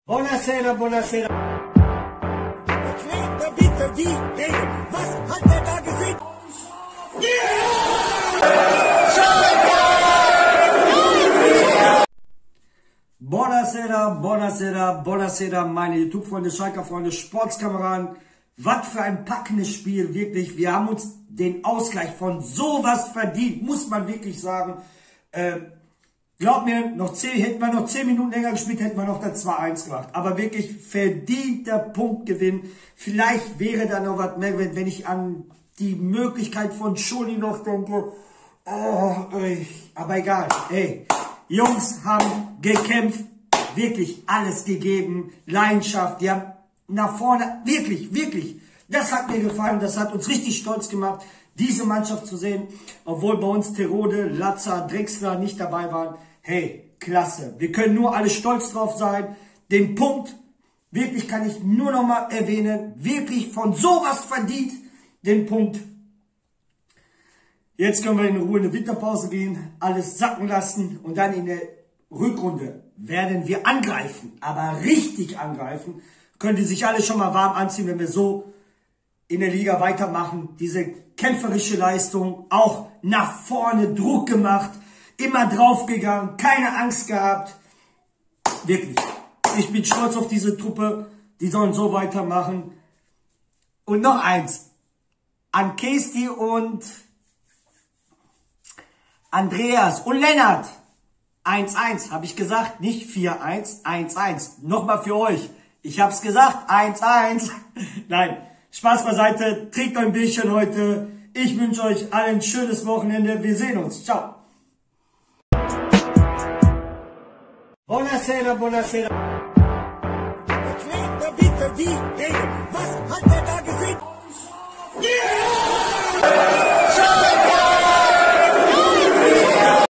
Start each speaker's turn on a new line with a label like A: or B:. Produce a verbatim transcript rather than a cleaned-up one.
A: Buonasera, buonasera.
B: Erklärt mir bitte die Regel. Was hat er da gesehen?
A: Buonasera, buonasera, buonasera, meine YouTube-Freunde, Schalker-Freunde, Sportskameraden. Was für ein packendes Spiel, wirklich. Wir haben uns den Ausgleich von sowas verdient, muss man wirklich sagen. Äh, Glaub mir, noch zehn, hätten wir noch zehn Minuten länger gespielt, hätten wir noch das zwei eins gemacht. Aber wirklich verdienter Punktgewinn. Vielleicht wäre da noch was mehr, wenn ich an die Möglichkeit von Schuli noch denke. Oh, ey. Aber egal. Ey, Jungs haben gekämpft, wirklich alles gegeben, Leidenschaft. Die haben nach vorne, wirklich, wirklich. Das hat mir gefallen, das hat uns richtig stolz gemacht, diese Mannschaft zu sehen. Obwohl bei uns Terode, Latza, Drexler nicht dabei waren. Hey, klasse. Wir können nur alle stolz drauf sein. Den Punkt, wirklich kann ich nur noch mal erwähnen, wirklich von sowas verdient, den Punkt. Jetzt können wir in Ruhe in eine Winterpause gehen, alles sacken lassen und dann in der Rückrunde werden wir angreifen, aber richtig angreifen. Können die sich alle schon mal warm anziehen, wenn wir so in der Liga weitermachen. Diese kämpferische Leistung, auch nach vorne Druck gemacht, immer draufgegangen, keine Angst gehabt. Wirklich. Ich bin stolz auf diese Truppe. Die sollen so weitermachen. Und noch eins. An Kesti und Andreas und Lennart. eins eins, habe ich gesagt. Nicht vier eins, eins eins. Nochmal für euch. Ich habe es gesagt. eins eins. Nein, Spaß beiseite. Trinkt ein Bierchen heute. Ich wünsche euch allen ein schönes Wochenende. Wir sehen uns. Ciao. Buonasera, buonasera.
B: Erklärt mir bitte die Regel. Was hat er